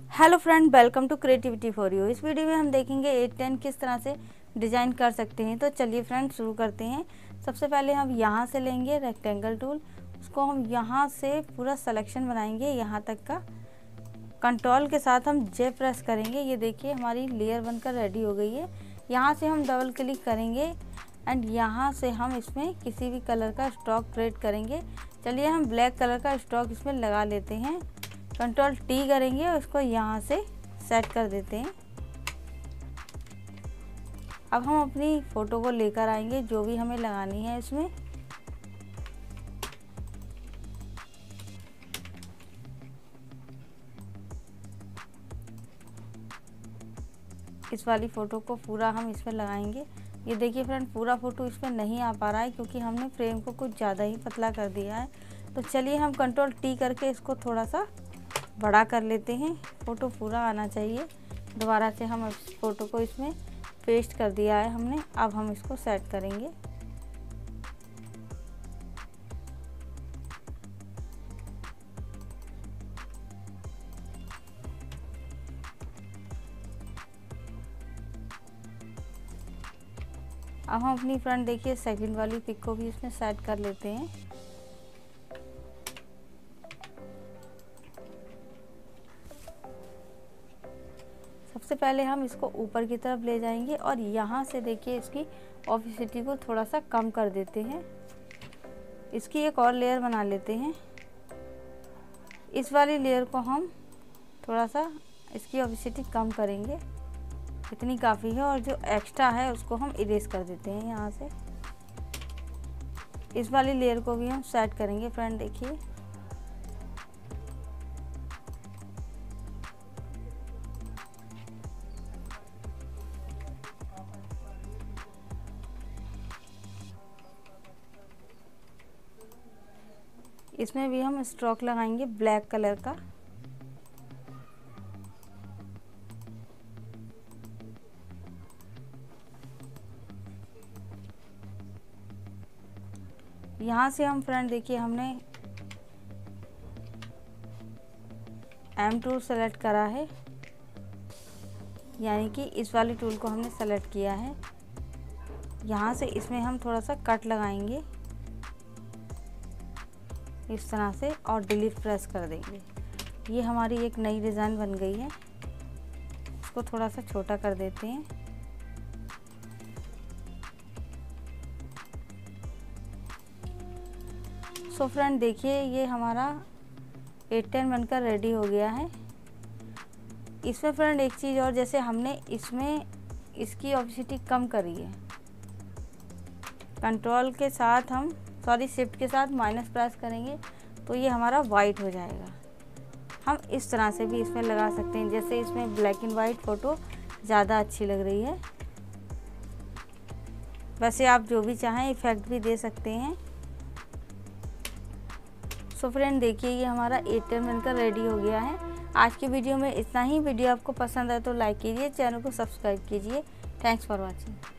Hello friend, welcome to creativity for you. इस video में हम देखेंगे 810 किस तरह से डिज़ाइन कर सकते हैं। तो चलिए फ्रेंड शुरू करते हैं। सबसे पहले हम यहाँ से लेंगे रेक्टेंगल टूल, उसको हम यहाँ से पूरा सिलेक्शन बनाएंगे यहाँ तक का। कंट्रोल के साथ हम जे प्रेस करेंगे। ये देखिए हमारी लेयर बनकर रेडी हो गई है। यहाँ से हम डबल क्लिक करेंगे एंड यहाँ से हम इसमें किसी भी कलर का स्ट्रोक क्रिएट करेंगे। चलिए हम ब्लैक कलर का स्ट्रोक इसमें लगा लेते हैं। कंट्रोल टी करेंगे और इसको यहाँ से सेट कर देते हैं। अब हम अपनी फ़ोटो को लेकर आएंगे जो भी हमें लगानी है इसमें। इस वाली फ़ोटो को पूरा हम इसमें लगाएंगे। ये देखिए फ्रेंड, पूरा फ़ोटो इसमें नहीं आ पा रहा है क्योंकि हमने फ्रेम को कुछ ज़्यादा ही पतला कर दिया है। तो चलिए हम कंट्रोल टी करके इसको थोड़ा सा बड़ा कर लेते हैं। फ़ोटो पूरा आना चाहिए। दोबारा से हम इस फ़ोटो को इसमें पेस्ट कर दिया है हमने। अब हम इसको सेट करेंगे। अब हम अपनी फ्रेंड देखिए सेकंड वाली पिक को भी इसमें सेट कर लेते हैं। सबसे पहले हम इसको ऊपर की तरफ ले जाएंगे और यहाँ से देखिए इसकी ऑपेसिटी को थोड़ा सा कम कर देते हैं। इसकी एक और लेयर बना लेते हैं। इस वाली लेयर को हम थोड़ा सा इसकी ऑपेसिटी कम करेंगे, इतनी काफ़ी है। और जो एक्स्ट्रा है उसको हम इरेज कर देते हैं यहाँ से। इस वाली लेयर को भी हम सेट करेंगे फ्रेंड देखिए। इसमें भी हम स्ट्रोक लगाएंगे ब्लैक कलर का। यहाँ से हम फ्रेंड देखिए हमने M टूल सेलेक्ट करा है, यानी कि इस वाले टूल को हमने सेलेक्ट किया है। यहाँ से इसमें हम थोड़ा सा कट लगाएंगे इस तरह से और डिलीट प्रेस कर देंगे। ये हमारी एक नई डिज़ाइन बन गई है। इसको थोड़ा सा छोटा कर देते हैं। सो फ्रेंड देखिए ये हमारा 810 बनकर रेडी हो गया है। इसमें फ्रेंड एक चीज़ और, जैसे हमने इसमें इसकी ऑपेसिटी कम करी है, कंट्रोल के साथ हम शिफ्ट के साथ माइनस प्रेस करेंगे तो ये हमारा वाइट हो जाएगा। हम इस तरह से भी इसमें लगा सकते हैं, जैसे इसमें ब्लैक एंड वाइट फ़ोटो ज़्यादा अच्छी लग रही है। वैसे आप जो भी चाहें इफ़ेक्ट भी दे सकते हैं। सो फ्रेंड देखिए ये हमारा 810 बनकर रेडी हो गया है। आज की वीडियो में इतना ही। वीडियो आपको पसंद आए तो लाइक कीजिए, चैनल को सब्सक्राइब कीजिए। Thanks for watching.